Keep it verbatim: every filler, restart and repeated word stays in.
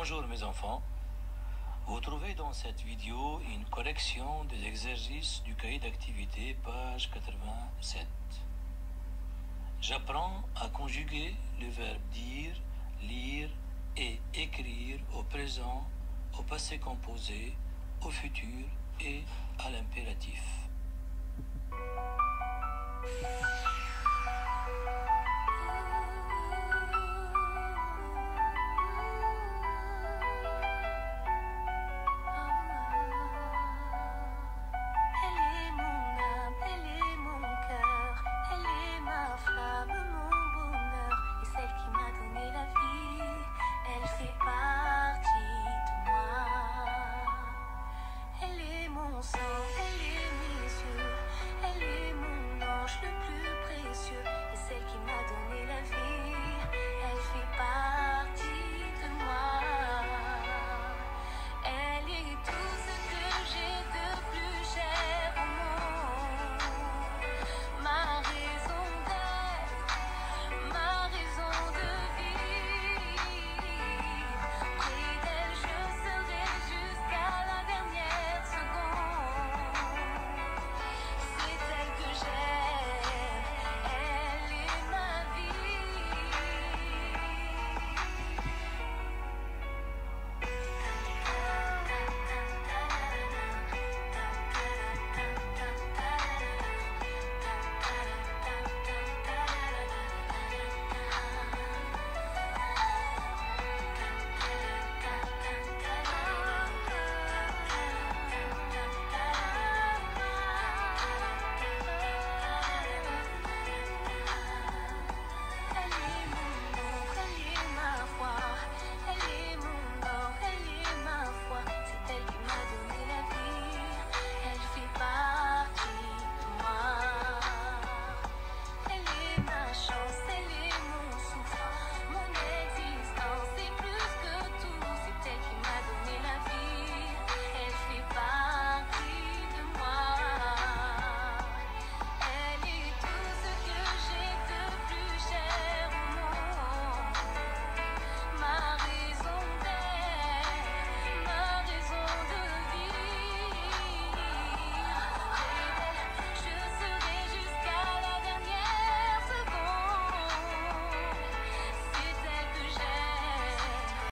Bonjour mes enfants, vous trouvez dans cette vidéo une correction des exercices du cahier d'activité, page quatre-vingt-sept. J'apprends à conjuguer le verbe dire, lire et écrire au présent, au passé composé, au futur et à l'impératif.